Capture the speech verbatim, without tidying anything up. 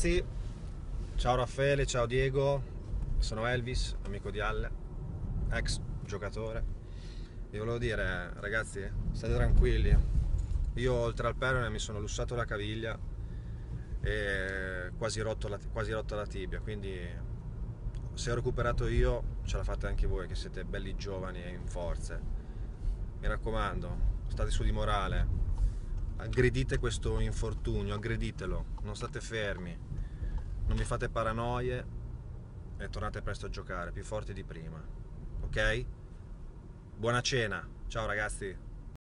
ragazzi, ciao Raffaele, ciao Diego, sono Elvis, amico di Alle, ex giocatore. Vi volevo dire, ragazzi, state tranquilli. Io oltre al perone mi sono lussato la caviglia e quasi rotto la, quasi rotto la tibia, quindi se ho recuperato io, ce la fate anche voi che siete belli giovani e in forze. Mi raccomando, state su di morale. Aggredite questo infortunio, aggreditelo, non state fermi, non vi fate paranoie e tornate presto a giocare, più forti di prima, ok? Buona cena, ciao ragazzi!